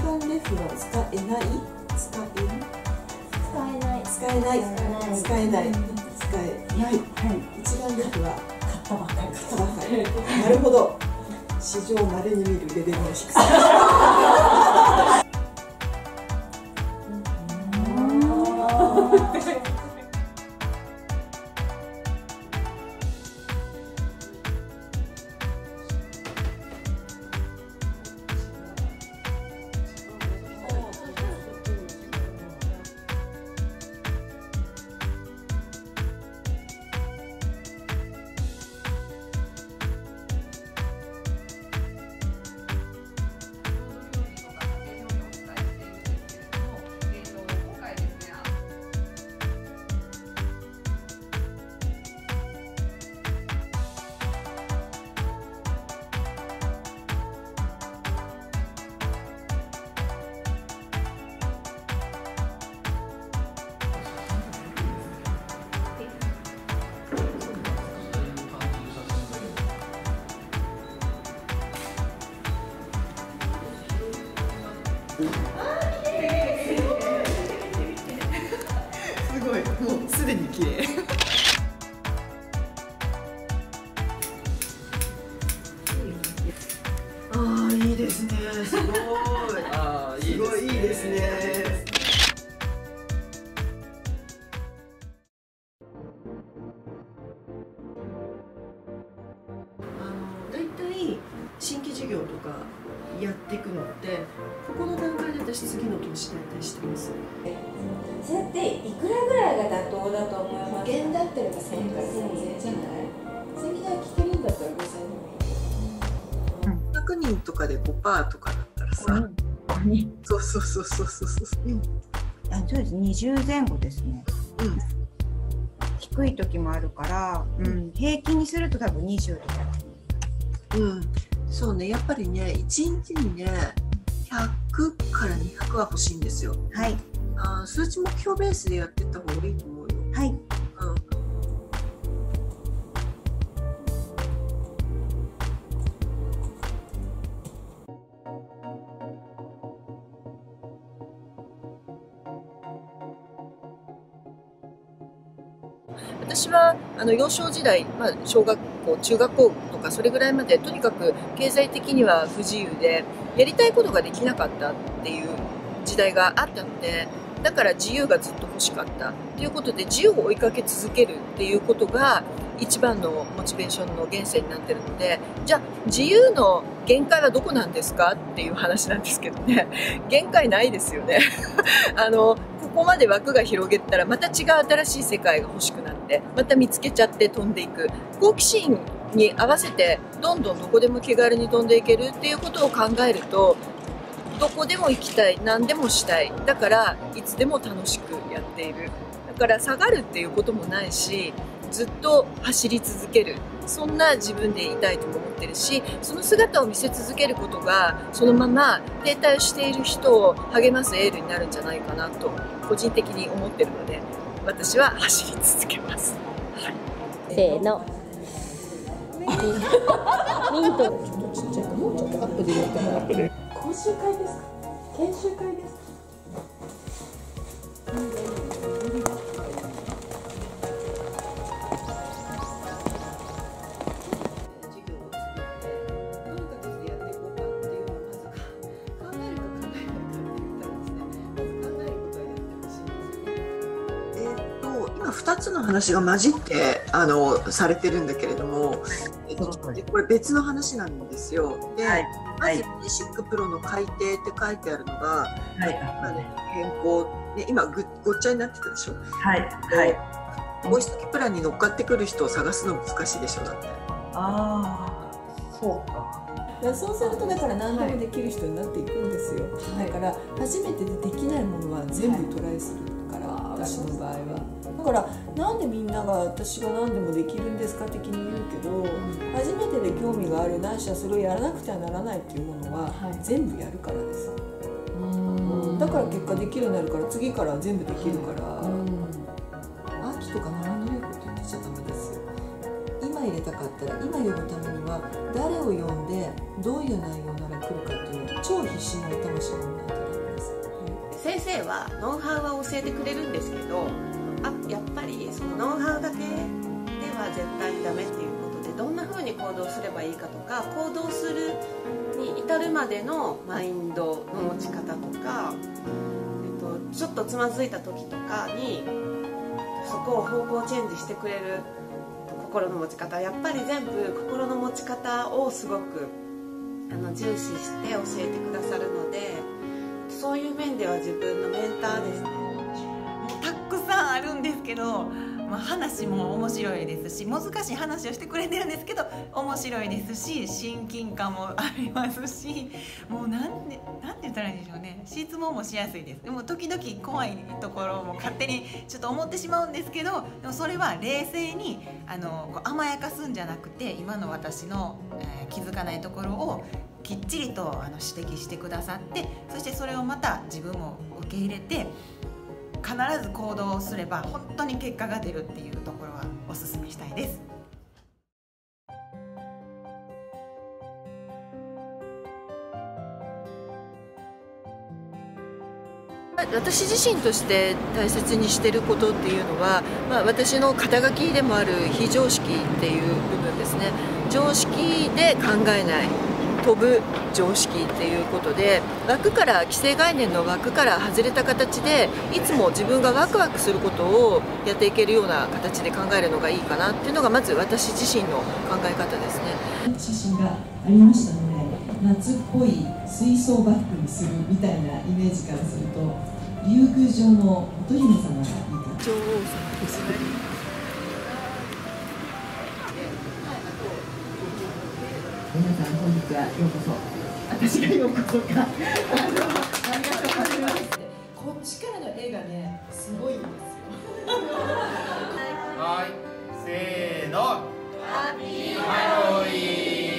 番レフは使えない、使えない、使えない、使えない、使えない。一番レフは買ったばっかり、買ったばっかり。なるほど。史上稀に見るレベルの低さ。 すごい、もうすでに綺麗。ああ、いいですね。すごい。ああ、すごいいいですね。だいたい新規事業とかやっていくのって、ここの段階で私次の投資大体してます。 それっていくらぐらいが妥当だと思いますか？現だったら1000円から3000円じゃない？セミナー聞けるんだったら5000円でもいい。 100人とかで 5% とかだったらさ、そうそうそうそうそうそう。 そうです。20前後ですね。低い時もあるから、平均にすると多分20とか。 そうね、やっぱりね、1日にね、100から200は欲しいんですよ。 はい。 数値目標ベースでやってった方がいいと思うよ。 はい。 私は幼少時代、小学校、中学校とかそれぐらいまでとにかく経済的には不自由でやりたいことができなかったっていう時代があったので、だから自由がずっと欲しかったということで自由を追いかけ続けるっていうことが一番のモチベーションの源泉になってるので、じゃあ自由の限界はどこなんですかっていう話なんですけどね、限界ないですよね。ここまで枠が広げたらまた違う新しい世界が欲しくなってまた見つけちゃって飛んでいく、好奇心に合わせてどんどんどこでも気軽に飛んでいけるっていうことを考えると、どこでも行きたい、何でもしたい、だからいつでも楽しくやっている、だから下がるっていうこともないし、ずっと走り続ける、そんな自分でいたいとも思ってるし、その姿を見せ続けることがそのまま停滞している人を励ますエールになるんじゃないかなと個人的に思ってるので、私は走り続けます。 せーの。ミント。 ちっちゃいか、もうちょっとアップでやってもらって。講習会ですか？研修会ですか？ 2つの話が混じってされてるんだけれども、これ別の話なんですよ。で、まずベーシックプロの改定って書いてあるのが、変更で今ごっちゃになってたでしょ。ボイストキプランに乗っかってくる人を探すの難しいでしょ。だってそうか。 そうするとだから何でもできる人になっていくんですよ。だから初めてでできないものは全部トライするから、私の場合は。だからなんでみんなが私が何でもできるんですか的に言うけど、初めてで興味があるないしはそれをやらなくてはならないっていうものは全部やるからです。だから結果できるようになるから、次からは全部できるから、秋とか習いのいいこと言ってちゃダメですよ。今入れたかったら今呼ぶためには誰を呼んでどういう内容なら来るかっていうのをち消費しない魂がないとダメです。 先生はノウハウは教えてくれるんですけど、やっぱりそのノウハウだけでは絶対にダメっていうことで、どんな風に行動すればいいかとか、行動するに至るまでのマインドの持ち方とか、ちょっとつまずいた時とかにそこを方向チェンジしてくれる心の持ち方、やっぱり全部心の持ち方をすごく重視して教えてくださるので、そういう面では自分のメンターですね。 たくさんあるんですけど、話も面白いですし、難しい話をしてくれてるんですけど面白いですし、親近感もありますし、もうなんて言ったらいいんでしょうね、質問もしやすいです。でも時々怖いところも勝手にちょっと思ってしまうんですけど、でもそれは冷静に甘やかすんじゃなくて、今の私の、気づかないところをきっちりと指摘してくださって、そしてそれをまた自分も受け入れて必ず行動すれば本当に結果が出るっていうところはお勧めしたいです。 私自身として大切にしていることっていうのは、私の肩書きでもある非常識っていう部分ですね。常識で考えない、飛ぶ常識っていうことで、既成概念の枠から外れた形でいつも自分がワクワクすることをやっていけるような形で考えるのがいいかなっていうのがまず私自身の考え方ですね。 写真がありましたので、夏っぽい水槽バッグにするみたいなイメージからすると、竜宮城の乙姫様がいいかな。女王様ですね。皆さん本日はようこそ。私がようこそか。ありがとうございます。こっちからの絵がね、すごいんですよ。 はい、せーの。ハッピーハロウィーン。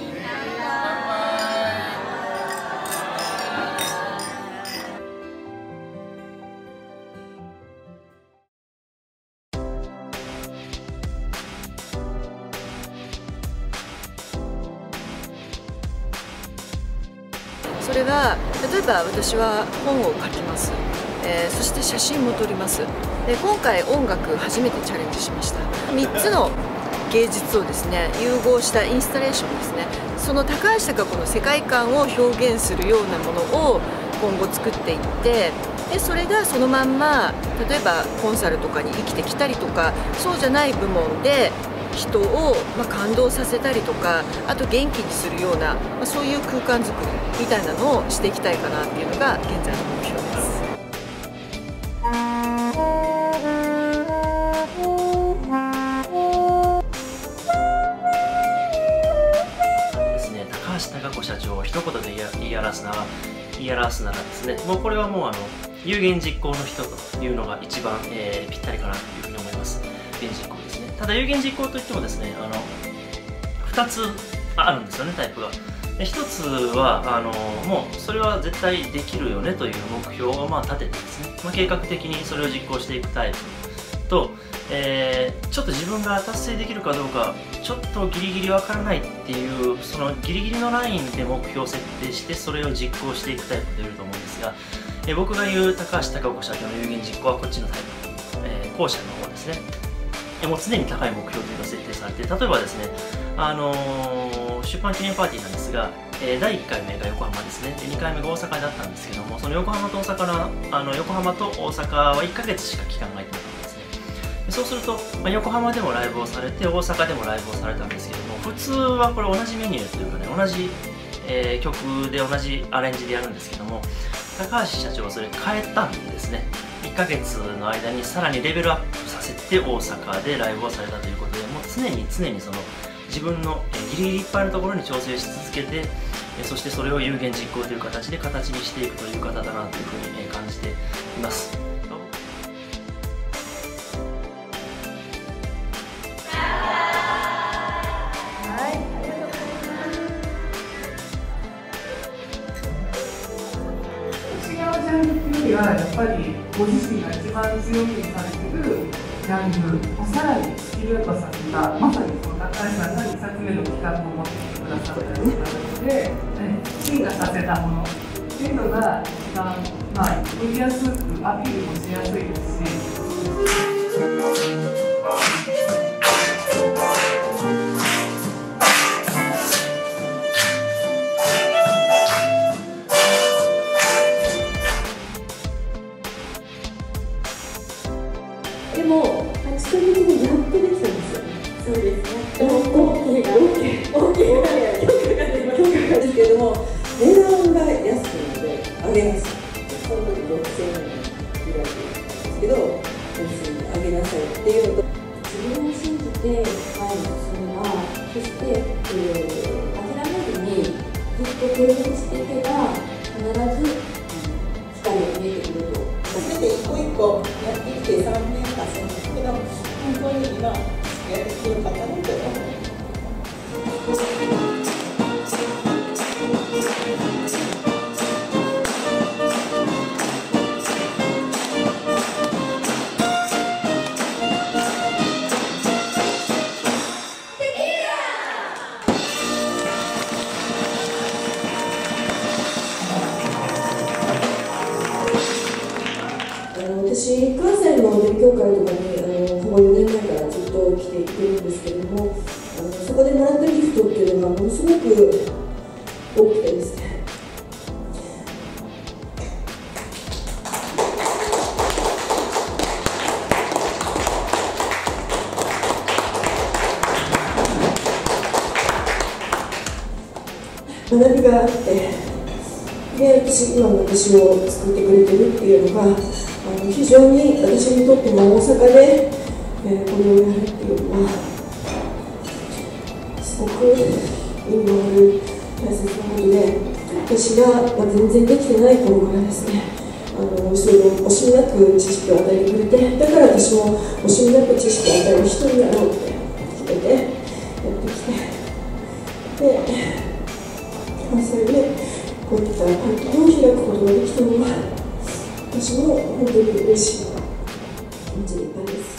それは例えば私は本を書きます、そして写真も撮ります。で今回音楽初めてチャレンジしました。3つの芸術をですね融合したインスタレーションですね。その高橋貴子の世界観を表現するようなものを今後作っていって、でそれがそのまんま例えばコンサルとかに生きてきたりとか、そうじゃない部門で人を感動させたりとか、あと元気にするような、そういう空間づくりみたいなのをしていきたいかなっていうのが現在の目標です。 ですね、高橋貴子社長を一言で言い表すならですね、もうこれはもう有言実行の人というのが一番、ぴったりかなというふうに思います。有言実行ですね。ただ有言実行といってもですね、2つあるんですよね、タイプが。1つはもうそれは絶対できるよねという目標を立ててですね、計画的にそれを実行していくタイプと、ちょっと自分が達成できるかどうかちょっとギリギリわからないっていう、そのギリギリのラインで目標を設定してそれを実行していくタイプというと思うんですが、僕が言う高橋貴子社長の有言実行はこっちのタイプ、後者の方ですね。もう常に高い目標というのが設定されて、例えばですね、出版記念パーティーなんですが、第1回目が横浜ですね。で2回目が大阪だったんですけども、その横浜と大阪は1ヶ月しか期間が空いてなかったんですね。そうすると、横浜でもライブをされて大阪でもライブをされたんですけども、普通はこれ同じメニューというかね、同じ、曲で同じアレンジでやるんですけども、高橋社長はそれ変えたんですね。1ヶ月の間にさらにレベルアップさせて大阪でライブをされたということで、もう常にその自分のギリギリいっぱいのところに調整し続けて、そしてそれを有言実行という形で形にしていくという方だなというふうに感じています。 やっぱりご自身が一番強みにされているジャンルをさらにスキルアップさせた、まさにその高橋さんが2冊目の企画を持ってきまくださったようなので、進化させたものっていうのが一番売りやすくアピールもしやすいですし。 でも8ヶ月後やっとできたんですよ。そうですね。OK がですけれども、値段が安くなので上げます。その時6000円ぐらいですけど、上げなさいっていうのと、自分を信じて前に進むな、そして諦めずにずっと継続していけば必ず光が見えてくると。 全て一個一個やってきて3年経つんですけど、本当に今やってよかったなと思います。 私、関西の勉強会とかにほぼ4年前からずっと来ていてるんですけれども、そこでもらったギフトっていうのがものすごく多くてですね、学びがあって、で今の私を作ってくれてるっていうのが非常に私にとっても大阪で、これをやるっていうのはすごく意味のある大切なことで、私が全然できてない頃からですね、それを惜しみなく知識を与えてくれて、だから私も惜しみなく知識を与える人になろうって決めてやってきて、で、それでこういった会見を開くことができたのは、私も本当に嬉しい気持ちでいっぱいです。